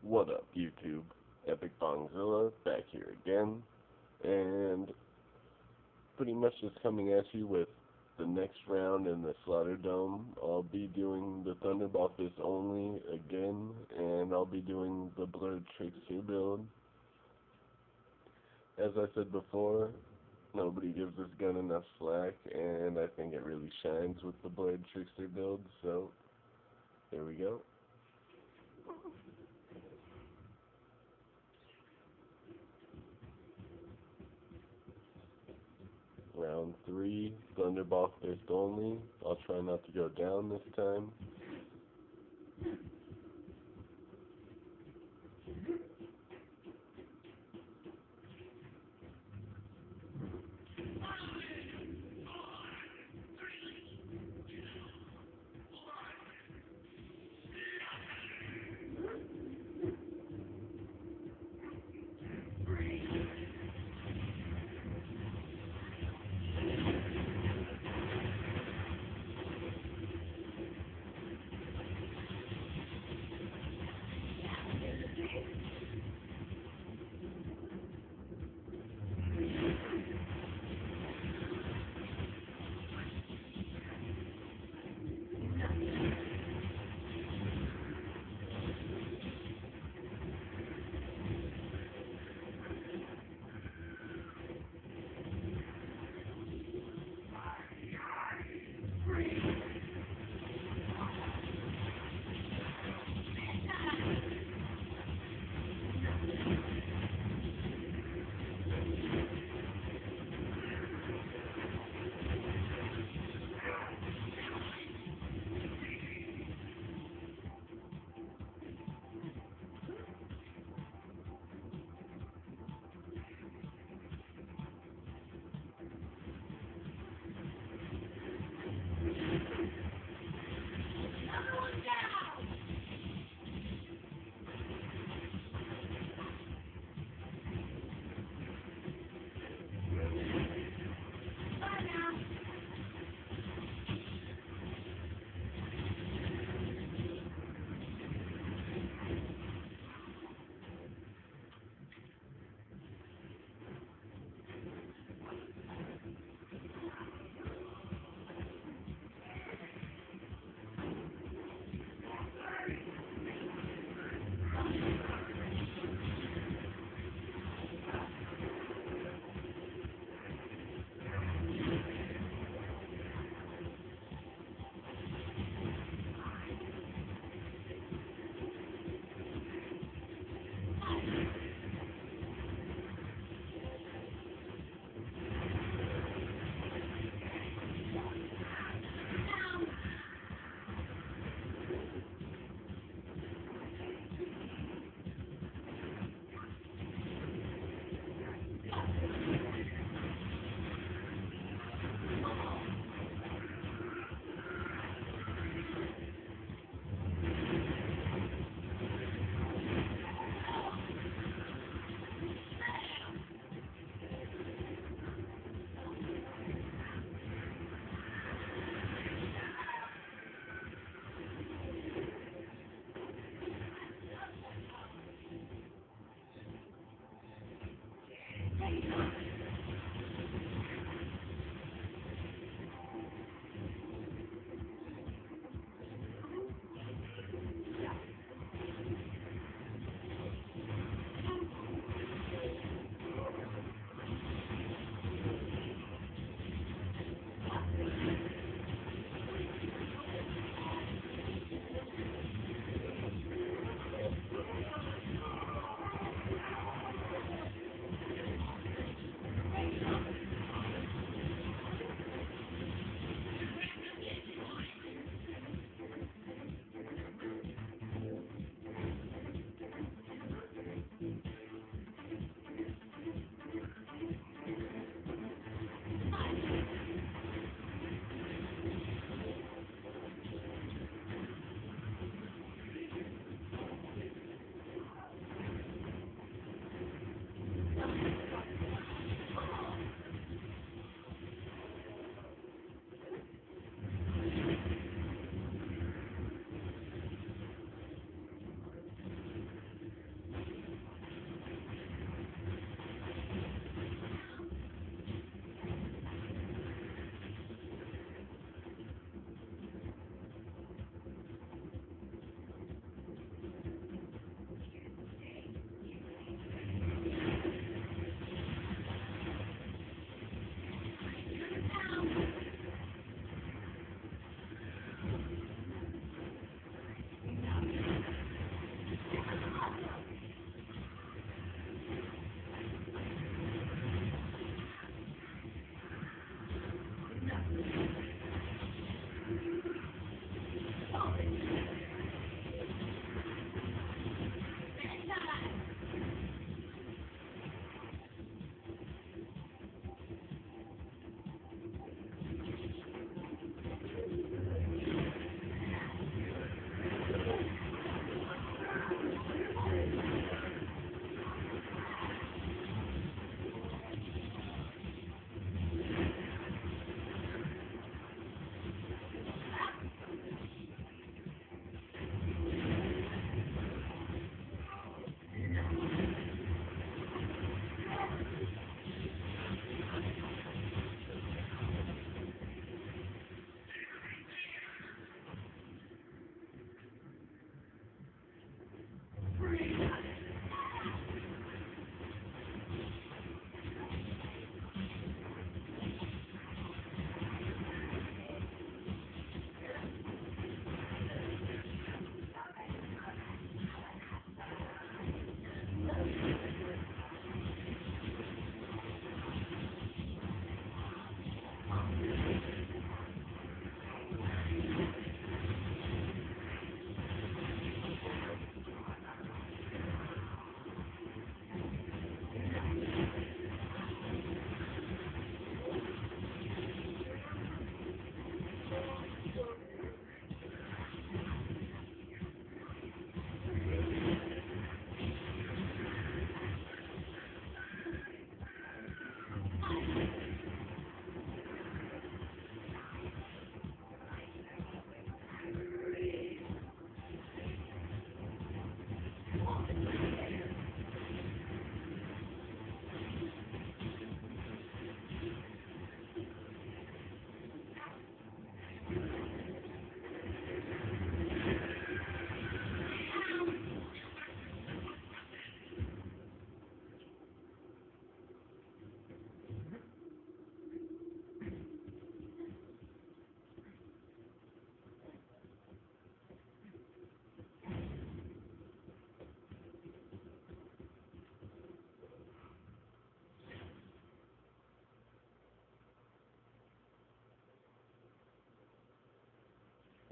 What up, YouTube? Epic Bongzilla back here again, and pretty much just coming at you with the next round in the Slaughter Dome. I'll be doing the Thunderball Fist only again, and I'll be doing the Blurred Trickster build. As I said before, nobody gives this gun enough slack, and I think it really shines with the Blurred Trickster build, so here we go. Round 3, Thunderball Fist only. I'll try not to go down this time.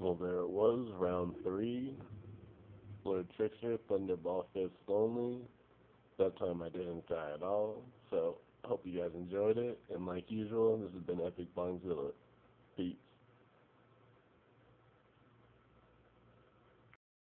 Well, there it was, round 3. Lord Trickster, Thunderball Fist only. That time I didn't die at all. So, hope you guys enjoyed it. And like usual, this has been Epic Bongzilla. Peace.